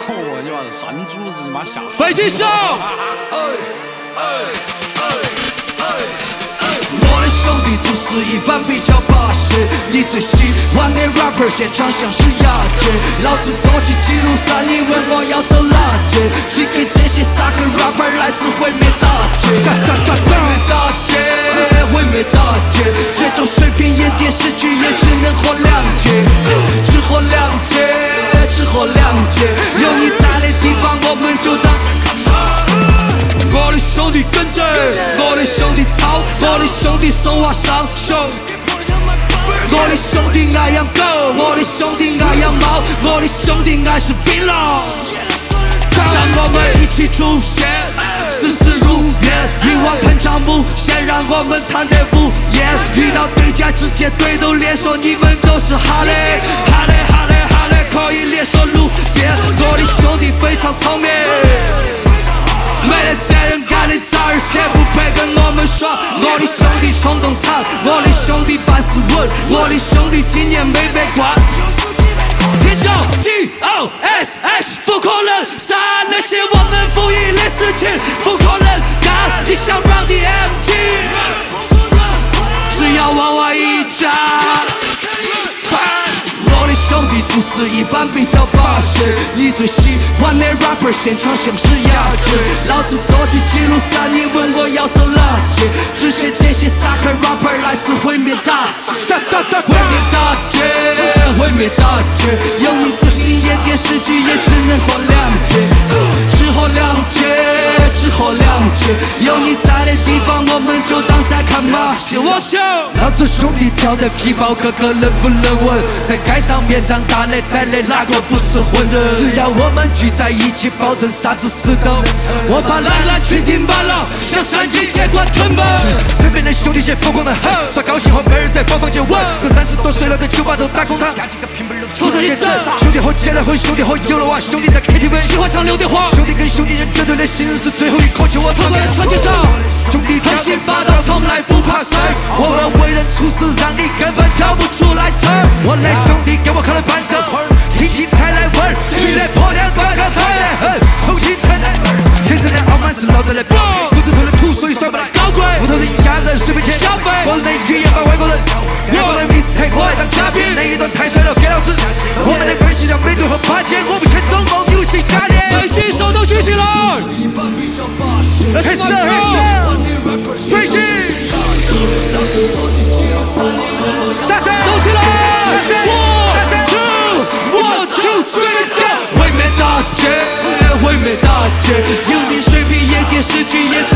哦，你妈山猪子，你妈吓死！ 飞机手。 我的兄弟做事一般比较巴适，你最喜欢的 rapper 现场像是亚军，老子走起记录赛，你问我要走哪街？寄给这些傻个 rapper 来自毁灭大街，毁灭大街，毁灭大街，这种水平演电视剧也只能活2届，只活2届，只活2届，有你在的地方我们就当。我的兄弟跟着，我的兄弟操，我的兄弟手挖上手。我的兄弟爱养狗，我的兄弟爱养猫，我的兄弟爱吃槟榔。当我们一起出现，事事如愿，欲望膨胀无限，让我们谈得无厌。遇到对家直接对头脸说你们都是哈雷，哈雷哈雷哈雷，可以联手路边。我的兄弟非常聪明。没得责任感的崽儿，谁不配跟我们耍？我的兄弟冲动惨，我的兄弟办事稳，我的兄弟今年没被关。听众 GOSH 不可能杀那些我们赋予的事情，不可能干你想让的 MG， 只要娃娃一家。我的兄弟做事一般比较巴适，你最喜欢的 rapper 现场像是亚军，老子走起记录赛，你问我要走哪街？只写这些傻壳 rapper 来自毁灭大街，毁灭大街，毁灭大街，有你最新演电视剧也只能活2届，只活2届，只活2届，有你在的地方我们就当在看马戏。我秀，老子兄弟跳的皮包，个个能不能稳？在街上面长大的再累，哪个不是混人？只要我们聚在一起，保证啥子事都。我把蓝蓝群顶满了，向山鸡接管屯门。身边的兄弟些疯狂的很，耍高兴后被人在包房间吻，都30多岁了，在酒吧都打工他。冲上一阵，兄弟伙结了婚，兄弟伙有了娃，兄弟在 KTV 喜欢唱刘德华。兄弟跟兄弟人绝对的信任是最后一口气，我走在长街上，兄弟横行霸道，从来不怕谁。我们为人处事，让你根本叫不出来词。我的兄弟给我看了板正，听起才来稳，去来破两断个快得很，重新承认。天生的傲慢是老子的标配，不知头的土，所以算不来高贵。不同是一家人，随便钱消费。我的语言把外国人，外国人 mistake， 我来当嘉宾，那一段太帅了，给老子。我们的关系让美队和八戒，我不欠中共游戏家电。 飞机手都举起来， 黑色黑色，飞机，杀阵， 动起来 ！1 2 3 go！ 毁灭大街，毁灭大街，有你水平演电视剧也。